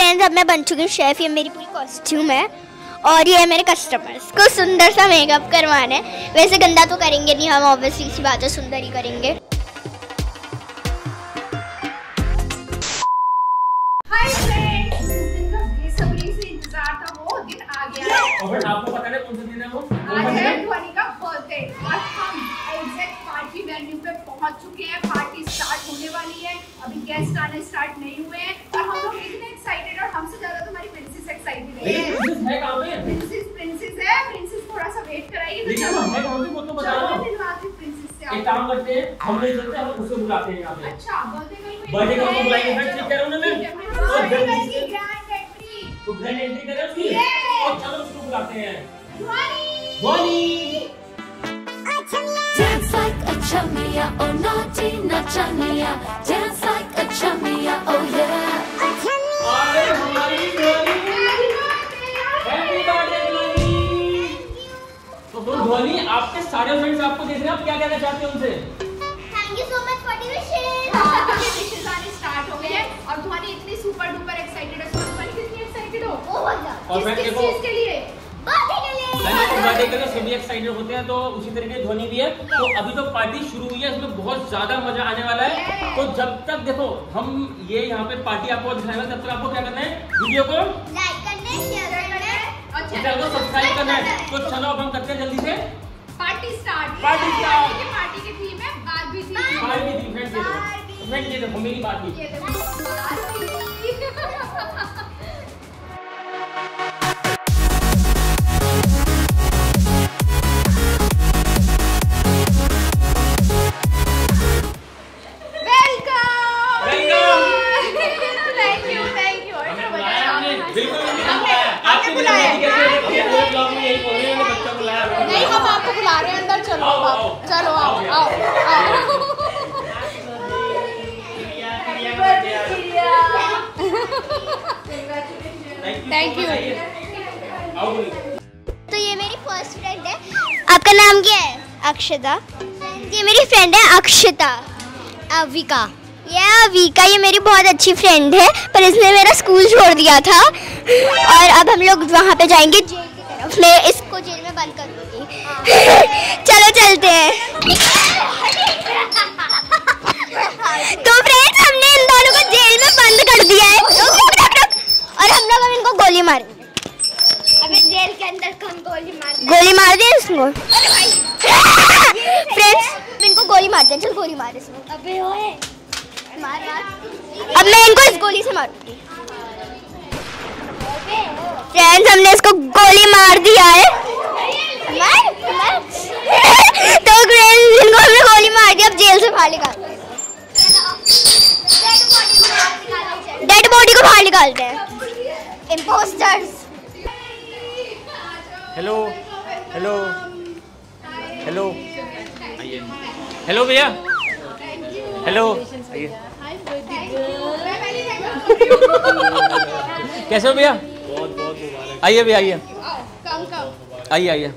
Friends अब मैं बन चुकी हूँ शेफ। ये मेरी पूरी कॉस्ट्यूम है और ये है मेरे कस्टमर्स को सुंदर सा मेकअप करवाना है। वैसे गंदा तो करेंगे नहीं हम, ऑब्वियसली सी बात है, सुंदर ही करेंगे। हाय फ्रेंड्स, जिस दिन का बेसब्री से इंतजार था वो दिन आ गया है। और आपको पता है कौन सा दिन है वो? आज है ध्वनि का बर्थडे और हम एग्जैक्ट पार्टी वेन्यू पे पहुंच चुके हैं। पार्टी स्टार्ट होने वाली है, अभी गेस्ट आने स्टार्ट नहीं हुए हैं और हम लोग इतने एक्साइटेड और हमसे ज्यादा तो हमारी प्रिंसेस एक्साइटेड है। प्रिंसेस है कहां पे? प्रिंसेस है। प्रिंसेस थोड़ा सा वेट कराइए। लेकिन हम है कहां पे वो तो बताओ। दिलवाती प्रिंसेस से। एक काम करते हैं, हम नहीं चलते, हम उसे बुलाते हैं यहां पे। अच्छा, बर्थडे का उसको बुलाएंगे। मैं ठीक कह रहा हूं ना मैं? तो जल्दी से ग्रैंड एंट्री। तो ग्रैंड एंट्री करें उसकी? और चलो उसको बुलाते हैं। ध्वनि Dance like a chumia, oh naughty nachania. Dance like a chumia, oh yeah. अरे हमारी ध्वनि, हैप्पी बर्थडे ध्वनि। तो ध्वनि, आपके सारे फ्रेंड्स आपको देख रहे हैं, आप क्या कहना चाहते हैं उनसे? Thank you so much for the wishes. Wishes आने स्टार्ट हो गए हैं और ध्वनि इतनी सुपर डुपर एक्साइटेड है। ध्वनि कितनी एक्साइटेड हो? बहुत ज्यादा। और मैं किस चीज के लिए? बर्थडे के लिए। बर्थडे के लिए सभी एक्साइटेड होते हैं, तो उसी तरीके ध्वनि भी है। तो अभी तो पार्टी शुरू हुई है, इसमें बहुत ज्यादा मजा आने वाला है। तो जब तक देखो हम ये यहाँ पे पार्टी आपको दिखाएंगे, तब तक आपको क्या करना है? वीडियो को लाइक करना है, शेयर करना है और चैनल को सब्सक्राइब करना है। तो चलो अब हम करते हैं जल्दी से party start. Party start. Party की थीम है बात भी थी। बात भी थी फ्रेंड्स, ये देखो मेरी बात भी। ये देखो नहीं, हम आपको बुला रहे हैं अंदर। चलो आओ, चलो आओ आओ आओ। Thank you. तो ये मेरी फर्स्ट फ्रेंड है। आपका नाम क्या है? अक्षता। ये मेरी फ्रेंड है अक्षता। अविका। ये मेरी बहुत अच्छी फ्रेंड है, पर इसने मेरा स्कूल छोड़ दिया था और अब हम लोग वहाँ पे जाएंगे जेल की तरफ। मैं इसको जेल में बंद कर दूंगी। चलो चलते हैं। तो फ्रेंड्स, हमने इन दोनों को जेल में बंद कर दिया है और हम लोग अब इनको गोली मारेंगे। अबे जेल के अंदर कौन गोली मार दे इसको? फ्रेंड्स, इनको गोली मारते हैं। चल गोली मार इसको। अबे ओए मार। अब मैं इनको इस गोली से मारूंगी। फ्रेंड्स, हमने इसको गोली मार दिया है। तो फ्रेंड्स, इनको हमने गोली मार दी, अब जेल से बाहर निकालते हैं। डेड बॉडी को बाहर निकालते हैं। Impostors. Hello hello hello hello भैया, हेलो आइए। कैसे हो भैया? बहुत बहुत मुबारक। आइए भैया, आइए आइए आइए।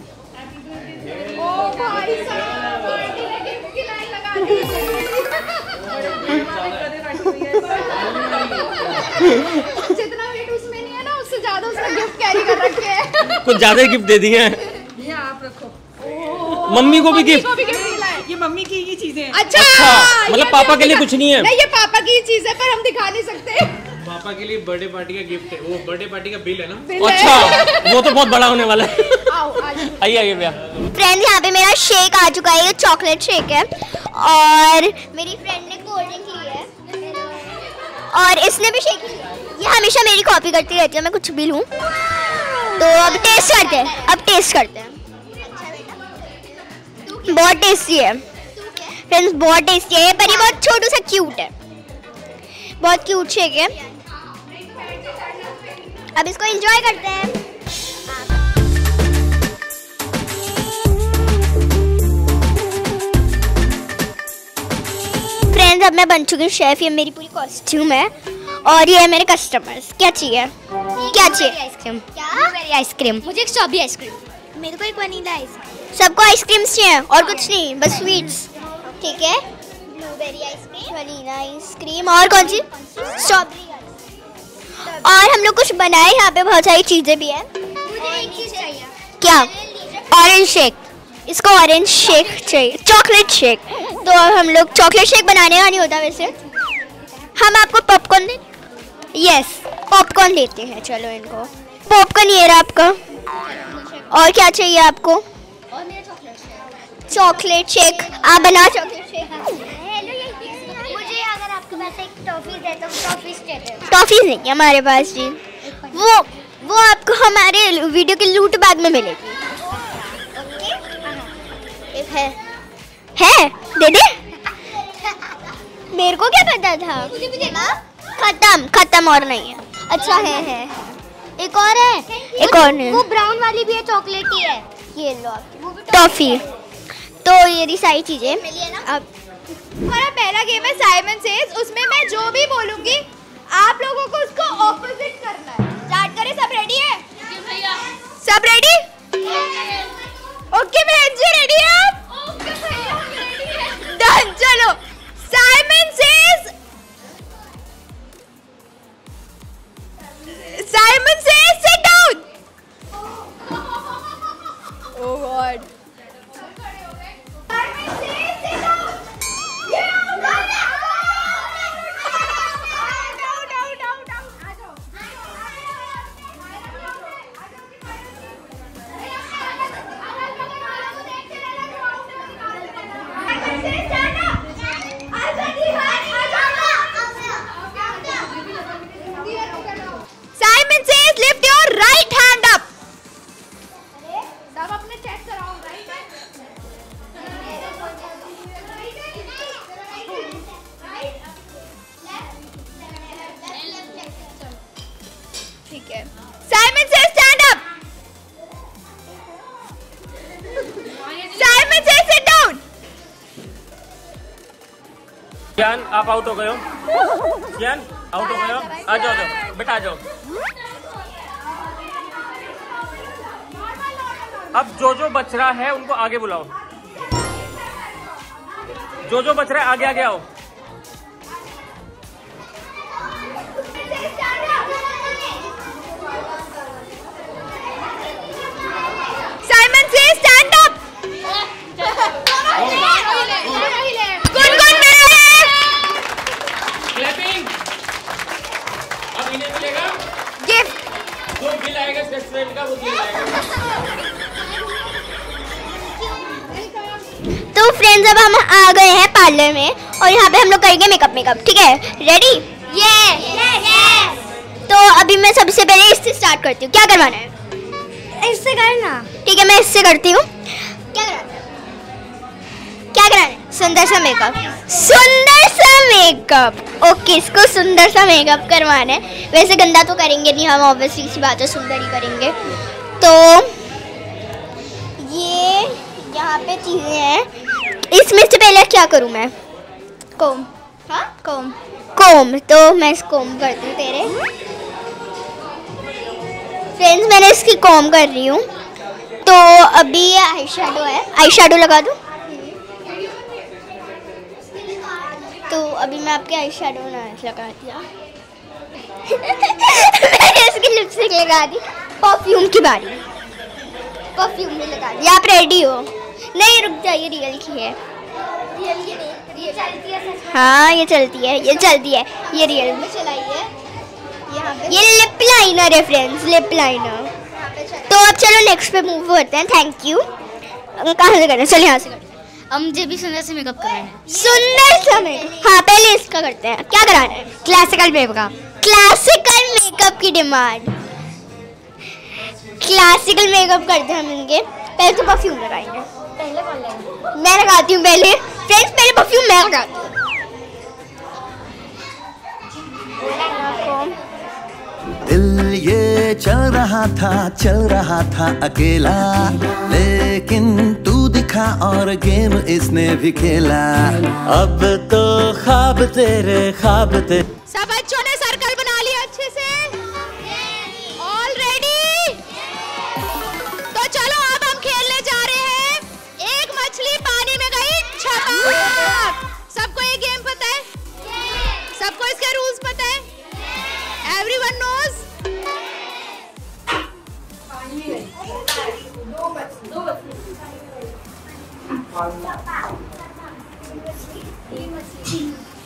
जितना वेट उसमें नहीं है ना, उससे ज्यादा उसने गिफ्ट कैरी कर रखे हैं। कुछ ज्यादा गिफ्ट दे दिए हैं। ये आप रखो। मम्मी को भी गिफ्ट। ये मम्मी की ही चीजें हैं। अच्छा, मतलब पापा के लिए कुछ नहीं है? नहीं, ये पापा की चीज है पर हम दिखा नहीं सकते। पापा के लिए बर्थडे पार्टी का गिफ्ट है, वो बर्थडे पार्टी का बिल है ना। अच्छा, वो तो बहुत बड़ा होने वाला है। आइए आइए भैया। फ्रेंड्स, यहाँ पे मेरा शेक आ चुका है। ये चॉकलेट शेक है और मेरी फ्रेंड ने कोल्ड ड्रिंक ली है और इसने भी शेक लिया। ये हमेशा मेरी कॉपी करती रहती है, मैं कुछ भी लूँ। तो अब टेस्ट करते हैं। बहुत टेस्टी है फ्रेंड्स, बहुत टेस्टी है। पर ये बहुत छोटू सा क्यूट है, बहुत क्यूट शेक है। अब इसको एंजॉय करते हैं। फ्रेंड्स, अब मैं बन चुकी हूँ शेफ। ये मेरी पूरी कॉस्ट्यूम है और ये है मेरे कस्टमर्स। क्या चाहिए? आइसक्रीम। क्या? आइसक्रीम। मुझे एक स्ट्रॉबेरी आइसक्रीम। मेरे को एक वनीला आइसक्रीम। सबको आइसक्रीम्स चाहिए और कुछ नहीं, बस स्वीट्स। ठीक है, ब्लूबेरी आइसक्रीम, वनीला आइसक्रीम और कौन सी? स्ट्रॉबेरी। और हम लोग कुछ बनाए, यहाँ पे बहुत सारी चीजें भी है। मुझे एक चीज चाहिए। क्या? Orange shake. इसको ऑरेंज शेक चाहिए, चॉकलेट शेक। तो अब हम लोग चॉकलेट शेक बनाने का नहीं होता वैसे। हम आपको पॉपकॉर्न दे, यस पॉपकॉर्न देते हैं। चलो इनको पॉपकॉर्न ये रहा आपका। और क्या चाहिए आपको? और मेरा चॉकलेट शेक। आप बना चॉकलेट शेक। मुझे अगर आपके पास एक टॉफीज है तो टॉफीज चाहिए। टॉफीज नहीं है हमारे पास जी। वो आपको हमारे वीडियो के लूट बैग में मिलेगी। एक है दे दे। मेरे को क्या पता था? मुझे भी देना। खत्म और नहीं है। अच्छा है एक और है, एक और है। वो ब्राउन वाली भी है, चॉकलेट ही है। ये लो टॉफी। तो ये रही सारी चीजें। अब हमारा पहला गेम है साइमन सेज। उसमें मैं जो भी बोलूंगी आप लोगों को उसको ऑपोजिट करना है। स्टार्ट करें? सब रेडी है? सब रेडी? ओके बहन जी, रेडी है आप? ओके भैया, रेडी है। डन। चलो Simon says sit down. Oh God. Simon says sit down. Simon says lift your right hand up. सब अपने चेक कराओ। राइट ठीक है। Simon says stand up. Simon says sit down. ज्ञान आप आउट हो गए हो। ज्ञान आउट हो गए हो। आ जाओ बेटा, आ जाओ। अब जो बच रहा है उनको आगे बुलाओ। जो बच रहा है आगे आगे आओ। Simon says stand up. कौन मेरा है? क्लैपिंग। अब इन्हें मिलेगा गिफ्ट। जो बिल आएगा रेस्टोरेंट का वो बिल आएगा। तो फ्रेंड्स अब हम आ गए हैं पार्लर में और यहाँ पे हम लोग करेंगे मेकअप। ठीक है, रेडी? यस। तो अभी मैं सबसे पहले इससे स्टार्ट करती हूँ। क्या करवाना है? इससे करना। ठीक है, मैं इससे करती हूँ। क्या कराना है? सुंदर सा मेकअप। ओके, इसको सुंदर सा मेकअप करवाना है। वैसे गंदा तो करेंगे नहीं हम, ऑब्वियसली सी बात है, सुंदर ही करेंगे। तो ये यहाँ पे चीजें हैं। इसमें से पहले क्या करूँ मैं? कोम। हाँ, कोम। तो मैं इस कोम करती हूँ तेरे। फ्रेंड्स मैंने इसकी कोम कर रही हूँ। तो अभी ये आई शेडो है, आई शेडो लगा दूँ। तो अभी मैं आपके आई शेडो लगा दिया। मैंने इसकी लिपस्टिक लगा दी। परफ्यूम की बारी। परफ्यूम भी लगा दी। आप रेडी हो? नहीं रुक जाइए, रियल की है। रियल की नहीं, ये चलती है। हाँ ये चलती है, ये रियल में चलाइए। ये लिप लाइनर है फ्रेंड्स, लिप लाइनर। तो अब चलो नेक्स्ट पे मूव करते हैं। Thank you. कहाँ से करना? चलो यहाँ से करते हैं। मुझे भी सुंदर से मेकअप कराना है। सुंदर सा मेकअप। हाँ पहले इसका करते हैं। क्या कराना है? Classical makeup. क्लासिकल मेकअप की डिमांड। क्लासिकल मेकअप करते हैं हम इनके। पहले तो परफ्यूम लगाएंगे। पहले कौन लगाएगा? मैं लगाती हूँ पहले। फ्रेंड्स पहले परफ्यूम मैं लगाती हूँ। दिल ये चल रहा था अकेला, लेकिन तू दिखा और गेम इसने भी खेला। अब तो ख्वाब तेरे सब बच्चों ने सर्कल बना लिया अच्छे से? All ready? तो चलो अब हम खेलने जा रहे हैं। एक मछली पानी में गई छपाक। सबको ये गेम पता है? सबको इसके रूल्स पता है? Everyone knows?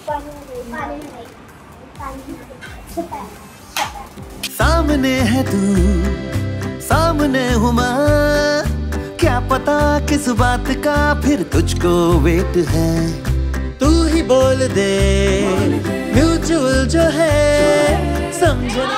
सामने है तू, सामने हूँ मैं, क्या पता किस बात का फिर तुझको वेट है। तू ही बोल दे म्यूचुअल जो है समझना।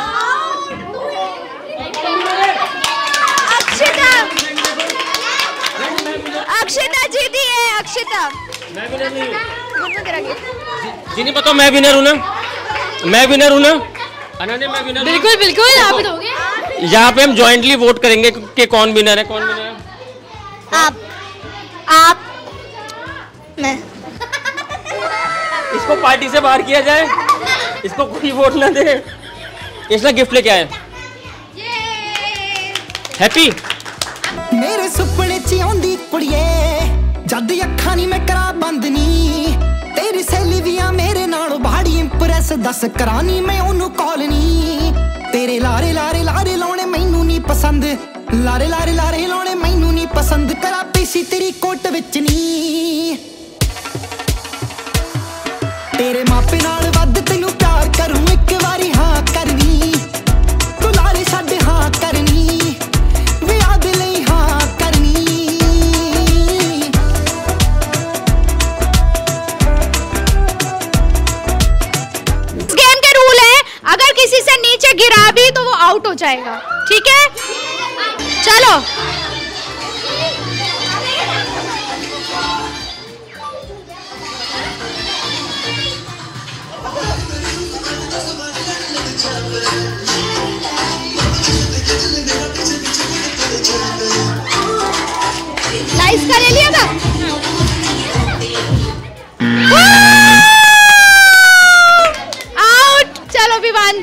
अक्षता जीती है। अक्षता मैं विनर नहीं हूँ। जी नहीं पता मैं विनर हूँ ना, मैं विनर हूँ ना अनन्या, मैं विनर। बिल्कुल बिल्कुल आप ही दोगे। यहाँ पे हम जॉइंटली वोट करेंगे कि कौन विनर है, कौन विनर है। आप मैं। इसको पार्टी से बाहर किया जाए, इसको कोई वोट ना दे। इसलिए गिफ्ट लेके आए। हैप्पी मेरे सुपने च आउंदी कुड़िए जद अखां नी मैं करा बंद नी, तेरी सहेली भी आ मेरे नालों बाड़ी इंप्रेस दस करानी मैं ओनू कॉल नी। तेरे लारे लारे लारे लाने मैनू नी पसंद, लारे लारे लारे लाने मैनू नी पसंद, करा पेशी तेरी कोट विच नी। तेरे मापे नाल वध तैनू प्यार करूं एक वारी हाँ करनी, तू लारे छड्ड हाँ करनी, विआह दे लई हाँ करनी। इस गेम के रूल है अगर किसी से नीचे गिरा भी तो वो आउट हो जाएगा, ठीक है? चलो नाइस का ले लिया था। आउट। चलो विवान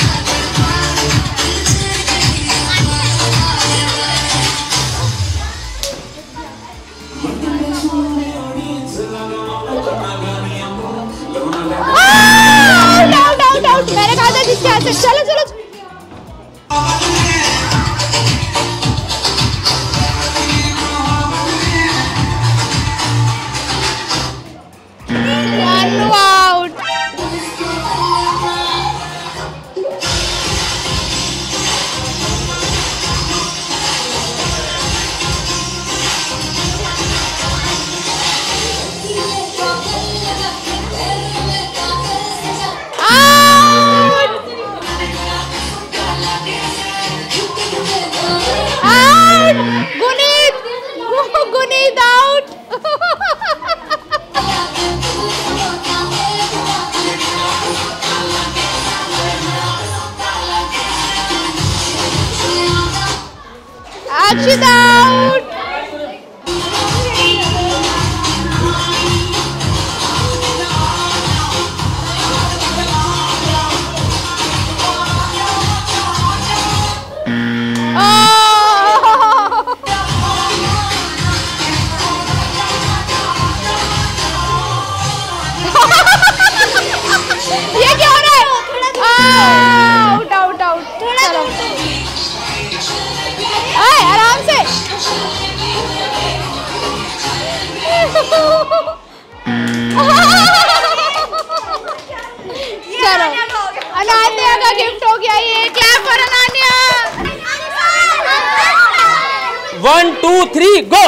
आउट। मैंने कहा था जिसके हाथ से। चलो चलो गुनीत आउट। अक्षिता आउट। ये क्या हो रहा है? Out out out. चलो आराम से। चलो अनान्या का गिफ्ट हो गया ये। Clap for Ananya. 1 2 3 गो।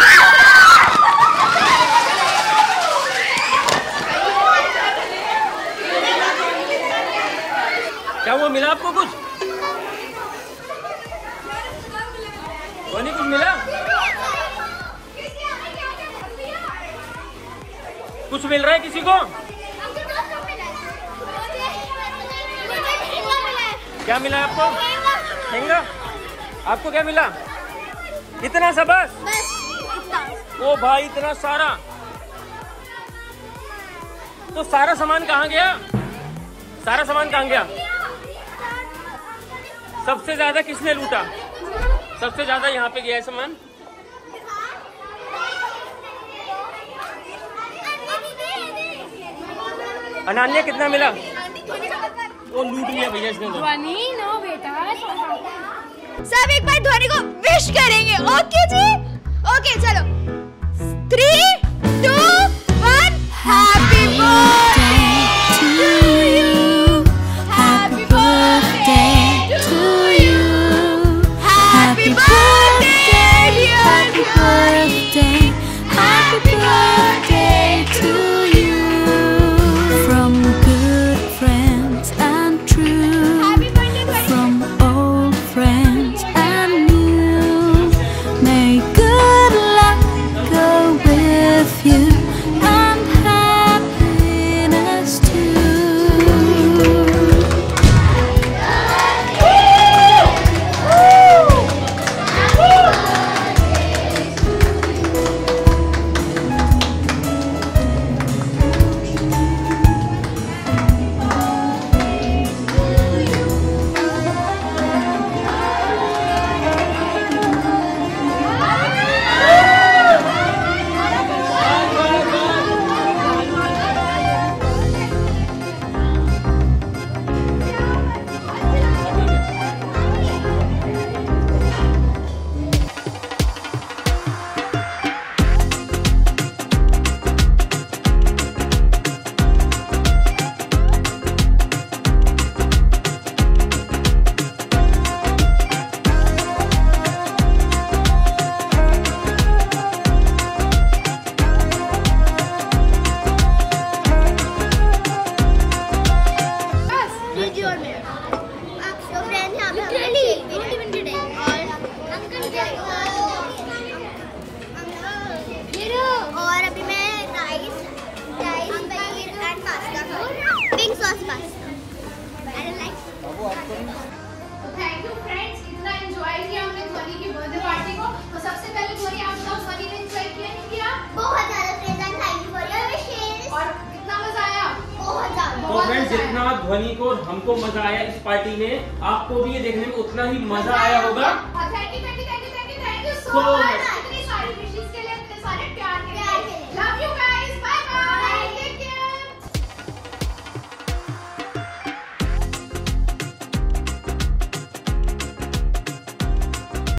क्या वो मिला आपको कुछ? कुछ मिला? कुछ मिल रहा है किसी को? क्या मिला है आपको? लहंगा। आपको क्या मिला? इतना सा बस? ओ भाई इतना सारा। तो सारा सामान कहाँ गया? सारा सामान कहाँ गया? सबसे ज्यादा किसने लूटा? सबसे ज्यादा यहाँ पे गया है सामान। अनान्या कितना मिला? वो लूट लिया भैया इसने तो। नो बेटा। सब एक बार ध्वनि को विश करेंगे। ओके जी? ओके चलो 3 2 1 हैप्पी बर्थडे। जितना ध्वनि को और हमको मजा आया इस पार्टी में, आपको भी ये देखने में उतना ही मजा आया होगा। Thank you so much.